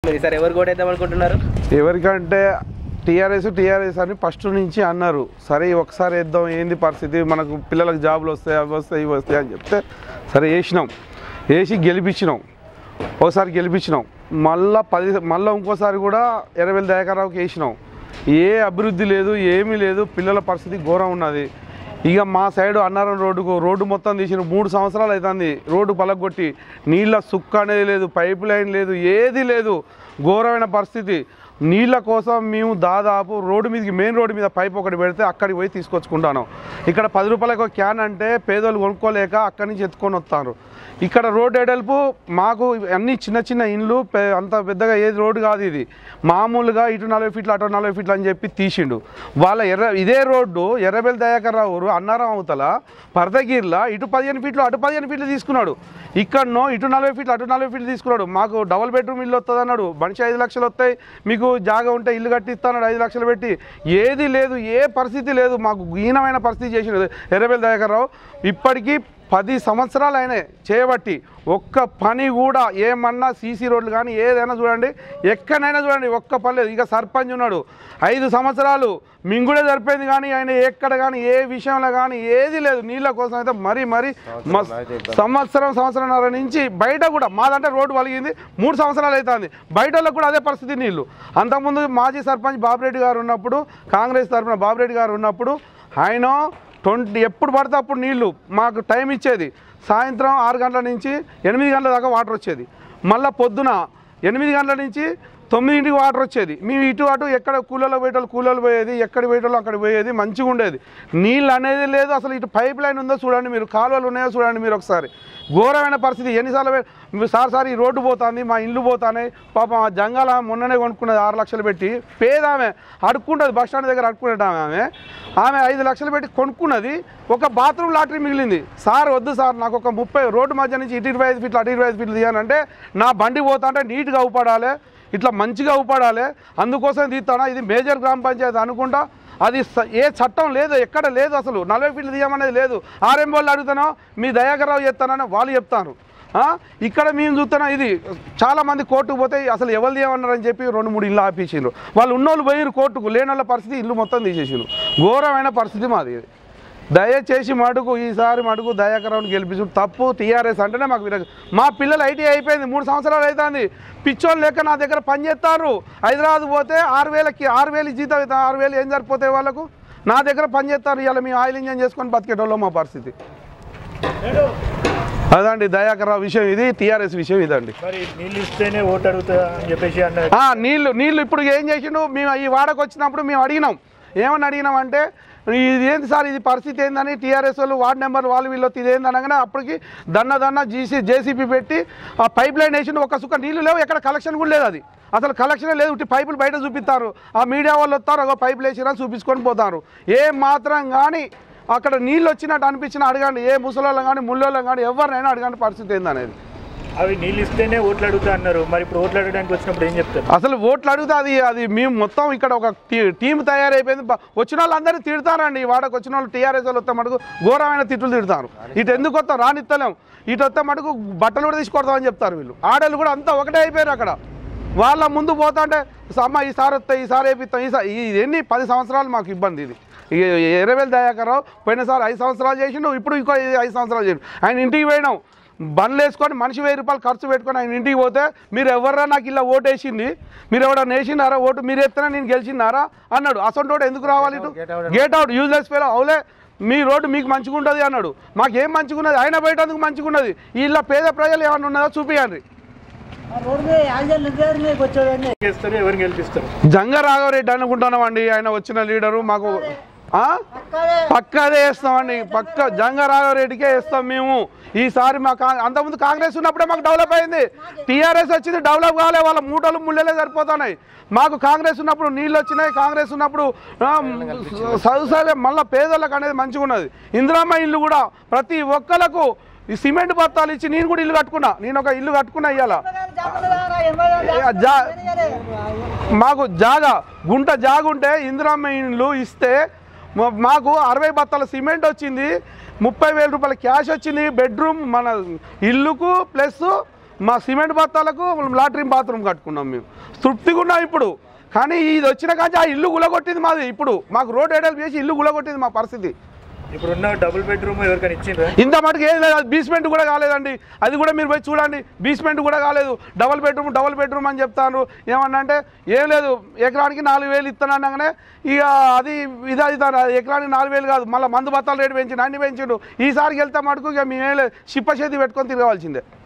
మీరు ఈసారి ఎవరు కోటేద్దాం అనుకుంటున్నారు? ఎవరికంటే టీఆర్ఎస్ అని ఫస్ట్ నుంచి అన్నారు. సరే ఒకసారి వేద్దాం, ఏంది పరిస్థితి, మనకు పిల్లలకు జాబులు వస్తాయి, అవి వస్తాయి, ఇవి వస్తాయి అని చెప్తే సరే వేసి గెలిపించినాం. ఒకసారి గెలిపించినాం, మళ్ళీ ఇంకోసారి కూడా ఎర్రబెల్లి దయాకర్రావుకి వేసినాం. ఏ అభివృద్ధి లేదు, ఏమీ లేదు, పిల్లల పరిస్థితి ఘోరం ఉన్నది. ఇక మా సైడు అన్నారం రోడ్డు మొత్తం తీసిన 3 సంవత్సరాలు అవుతుంది. రోడ్డు పలగొట్టి నీళ్ళ సుక్క అనేది లేదు, పైప్ లైన్ లేదు, ఏది లేదు, ఘోరమైన పరిస్థితి. నీళ్ళ కోసం మేము దాదాపు మెయిన్ రోడ్డు మీద పైప్ ఒకటి పెడితే అక్కడికి పోయి తీసుకొచ్చుకుంటాను. ఇక్కడ 10 రూపాయలకు ఒక క్యాన్ అంటే పేదోళ్ళు కొనుక్కోలేక అక్కడి నుంచి ఎత్తుకొని వస్తారు. ఇక్కడ రోడ్డు ఎడల్పు మాకు అన్ని చిన్న ఇండ్లు, అంత పెద్దగా ఏది రోడ్డు కాదు ఇది. మామూలుగా ఇటు 40 ఫీట్లు అటు 40 ఫీట్లు అని చెప్పి తీసిండు. ఇదే రోడ్డు ఎర్రబెల్లి దయాకర్రావు అన్నారం అవతల పర్దగిరిలా ఇటు 15 ఫీట్లు అటు 15 ఫీట్లు తీసుకున్నాడు. ఇక్కడనో ఇటు 40 ఫీట్లు అటు 40 ఫీట్లు తీసుకున్నాడు. మాకు డబుల్ బెడ్రూమ్ ఇల్లు వస్తుంది అన్నాడు. మనిషి 5 లక్షలు వస్తాయి, మీకు జాగా ఉంటే ఇల్లు కట్టిస్తాడు 5 లక్షలు పెట్టి. ఏది లేదు, ఏ పరిస్థితి లేదు, మాకు హీనమైన పరిస్థితి చేసినది ఎర్రబెల్లి దయాకర్రావు. ఇప్పటికీ 10 సంవత్సరాలు అయినాయి చేయబట్టి ఒక్క పని కూడా ఏమన్నా సీసీ రోడ్లు కానీ ఏదైనా చూడండి, ఎక్కడైనా చూడండి, ఒక్క పని లేదు. ఇక సర్పంచ్ ఉన్నాడు 5 సంవత్సరాలు మింగుడే సరిపోయింది, కానీ ఆయన ఎక్కడ కానీ ఏ విషయంలో కానీ ఏది లేదు. నీళ్ళ కోసం అయితే మరీ సంవత్సరంన్నర నుంచి బయట కూడా మాదంటే రోడ్డు వలిగింది 3 సంవత్సరాలు అవుతుంది. బయట వాళ్ళకు కూడా అదే పరిస్థితి నీళ్ళు. అంతకుముందు మాజీ సర్పంచ్ బాబురెడ్డి గారు ఉన్నప్పుడు, కాంగ్రెస్ తరఫున బాబురెడ్డి గారు ఉన్నప్పుడు ఆయన ఎప్పుడు పడితే అప్పుడు నీళ్లు మాకు టైం ఇచ్చేది. సాయంత్రం 6 గంటల నుంచి 8 గంటల దాకా వాటర్ వచ్చేది. మళ్ళీ పొద్దున 8 గంటల నుంచి 9ంటికి వాటర్ వచ్చేది. మేము ఇటు అటు ఎక్కడ కూలలో పోయేది, ఎక్కడ పోయేటోళ్ళు అక్కడ పోయేది, మంచిగా ఉండేది. నీళ్ళు అనేది లేదు అసలు. ఇటు పైప్ లైన్ ఉందో చూడండి మీరు, కాలువలు ఉన్నాయో చూడండి మీరు ఒకసారి. ఘోరమైన పరిస్థితి. ఎన్నిసార్లు సార్ ఈ రోడ్డు పోతుంది, మా ఇల్లు పోతాయి. పాపం ఆ జంగాల మొన్ననే కొనుక్కున్నది 6 లక్షలు పెట్టి. పేదామె అడుక్కుంటుంది, బస్ స్టాండ్ దగ్గర అడుక్కునేటామె. ఆమె 5 లక్షలు పెట్టి కొనుక్కున్నది. ఒక బాత్రూమ్ లాటరీ మిగిలింది. సార్ వద్దు సార్, నాకు ఒక 30 రోడ్డు మధ్య నుంచి ఇటు 25 ఫీట్లు అటు 25 ఫీట్లు తీయాలంటే నా బండి పోతా అంటే నీట్గా అవుపడాలి, ఇట్లా మంచిగా అవుపడాలి, అందుకోసం తీస్తానా. ఇది మేజర్ గ్రామ పంచాయతీ అనుకుంటా. అది ఏ చట్టం లేదు, ఎక్కడ లేదు అసలు. 40 ఫీట్లు తీయమనేది లేదు. ఆర్ఎం వాళ్ళు అడుగుతానో మీ దయాకర్రావు చెప్తానని వాళ్ళు చెప్తాను. ఇక్కడ మేము చూస్తున్నా ఇది చాలామంది కోర్టుకు పోతే అసలు ఎవరు తీయమన్నారని చెప్పి 2-3 ఇల్లు ఆపించారు. వాళ్ళు ఉన్నోళ్ళు పోయిరు కోర్టుకు, లేని వాళ్ళ పరిస్థితి ఇల్లు మొత్తం తీసేసారు. ఘోరమైన పరిస్థితి మాది. దయచేసి ఈసారి దయాకర్రావుని గెలిపించు. తప్పు టీఆర్ఎస్ అంటేనే మాకు మా పిల్లలు ఐటీ అయిపోయింది, 3 సంవత్సరాలు అవుతుంది. పిచ్చోళ్ళు లెక్క నా దగ్గర పని చేస్తారు. హైదరాబాద్ పోతే 6,000 జీతం అవుతాం. 6,000 ఏం సరిపోతాయి వాళ్ళకు? నా దగ్గర పని చేస్తారు. ఇలా మేము ఆయిల్ ఇంజన్ చేసుకొని బతికేటోళ్ళం. మా పరిస్థితి అదండి. దయాకర్రావు విషయం ఇది, టీఆర్ఎస్ విషయం ఇదండి. నీళ్ళు ఇప్పుడు ఏం చేసిండు, మేము ఈ వాడకు వచ్చినప్పుడు మేము అడిగినామంటే ఇది ఏంది సార్, ఇది పరిస్థితి ఏందని టీఆర్ఎస్ వాళ్ళు వార్డు నెంబర్ వాళ్ళు వీళ్ళు ఇదేంది అనగానే అప్పటికి దన్న జేసీపీ పెట్టి ఆ పైప్ లైన్ వేసిండు. ఒక సుక్క నీళ్ళు లేవు, ఎక్కడ కలెక్షన్ కూడా లేదు. అది అసలు కలెక్షనే లేదు. పైపులు బయట చూపిస్తారు. ఆ మీడియా వాళ్ళు వస్తారు, ఒక పైపులు వేసినా చూపించుకొని పోతారు. ఏ మాత్రం కానీ అక్కడ నీళ్ళు వచ్చినట్టు అనిపించినా అడగండి. ఏ ముసలోళ్ళం కానీ ముళ్ళోళ్ళం కానీ ఎవరినైనా అడగండి పరిస్థితి ఏందనేది. అవి నీళ్ళు ఇస్తేనే ఓట్లు అడుగుతా అన్నారు. మరి ఇప్పుడు ఓట్లు అడగడానికి వచ్చినప్పుడు ఏం చెప్తారు? అసలు ఓట్లు అడిగితే అది మేము మొత్తం ఇక్కడ ఒక టీం తయారైపోయింది. వచ్చిన వాళ్ళు అందరూ తిడతారండి. వాడకు వచ్చిన వాళ్ళు టీఆర్ఎస్ వాళ్ళు వస్తే మటుకు ఘోరమైన తిట్లు తిడతారు. ఇటు ఎందుకు వస్తాం, రానిత్తలేం. ఇటు వస్తే మటుకు బట్టలు కూడా తీసుకొడతామని చెప్తారు వీళ్ళు. ఆడలు కూడా అంతా ఒకటే అయిపోయారు అక్కడ. వాళ్ళ ముందు పోతా అంటే అమ్మ ఈసారి వస్తాయి, ఈసారి వేపిస్తాం, ఎన్ని 10 సంవత్సరాలు మాకు ఇబ్బంది ఇది. ఎర్రబెల్లి దయాకర్రావు పోయినసారి 5 సంవత్సరాలు చేసిండు, ఇప్పుడు ఇంకో 5 సంవత్సరాలు చేసిండు. ఆయన ఇంటికి పోయినాం, బండ్లు వేసుకొని మనిషి 1000 రూపాయలు ఖర్చు పెట్టుకొని ఆయన ఇంటికి పోతే మీరు ఎవర్రా నాకు ఇలా ఓటు వేసింది, మీరు ఎవరైనా వేసినారా ఓటు, మీరు ఎత్తనా నేను గెలిచినారా అన్నాడు. అసలు ఓటు ఎందుకు రావాలి, ఇటు గేట్ అవుట్ యూజ్లెస్ ఫెలో, అవులే మీ రోడ్డు మీకు మంచిగా ఉంటుంది అన్నాడు. మాకేం మంచిగా ఉన్నది, ఆయన బయటందుకు మంచిగా ఉన్నది. ఇలా పేద ప్రజలు ఏమన్నా ఉన్నదో చూపియండి. జంగా రాఘవరెడ్డి అనుకుంటున్నామండి, ఆయన వచ్చిన లీడరు. మాకు పక్కదే వేస్తామండి, జంగా రాఘవరెడ్డికే వేస్తాం మేము ఈసారి. మాకు అంతకుముందు కాంగ్రెస్ ఉన్నప్పుడే మాకు డెవలప్ అయింది. టీఆర్ఎస్ వచ్చింది, డెవలప్ కాలే. వాళ్ళ మూటలు ముళ్ళలే సరిపోతున్నాయి. మాకు కాంగ్రెస్ ఉన్నప్పుడు నీళ్ళు వచ్చినాయి, కాంగ్రెస్ ఉన్నప్పుడు చదువుసాలే. మళ్ళీ పేదలకు అనేది మంచిగా ఉన్నది. ఇందిరమ్మ ఇల్లు కూడా ప్రతి ఒక్కరికి ఈ సిమెంట్ బత్తాలు ఇచ్చి నేను కూడా ఇల్లు కట్టుకున్నా. నేను ఒక ఇల్లు కట్టుకున్నా ఇవాళ. మాకు గుంట జాగ ఉంటే ఇందిరమ్మ ఇల్లు ఇస్తే మాకు 60 బత్తాల సిమెంట్ వచ్చింది, 30,000 రూపాయల క్యాష్ వచ్చింది. బెడ్రూమ్ మన ఇల్లుకు ప్లస్ మా సిమెంట్ బత్తాలకు లాట్రిన్ బాత్రూమ్ కట్టుకున్నాం మేము తృప్తిగా ఉన్నాం ఇప్పుడు. కానీ ఇది వచ్చిన కాంచి ఆ ఇల్లు గులగొట్టింది మాది. ఇప్పుడు మాకు రోడ్ ఎడల్ చేసి ఇల్లు గులగొట్టింది మా పరిస్థితి. ఇప్పుడున్న డబుల్ బెడ్రూమ్ ఎవరికైనా ఇచ్చిండ్రా? ఇంత మటుకు ఏం లేదు, బేస్మెంట్ కూడా కాలేదండి. అది కూడా మీరు పోయి చూడండి, బేస్మెంట్ కూడా కాలేదు. డబుల్ బెడ్రూమ్ అని చెప్తాను. ఏమన్నా అంటే ఏం లేదు, ఎకరానికి 4,000 ఇస్తానగానే ఇక అది ఇది అవుతాను. ఎకరానికి 4,000 కాదు, మళ్ళీ మందు బత్తాల రేటు పెంచిండు, అన్ని పెంచిండు. ఈసారికి వెళ్తే మటుకు ఇక మేమే షిప్ప చేతి పెట్టుకొని తిరగవలసిందే.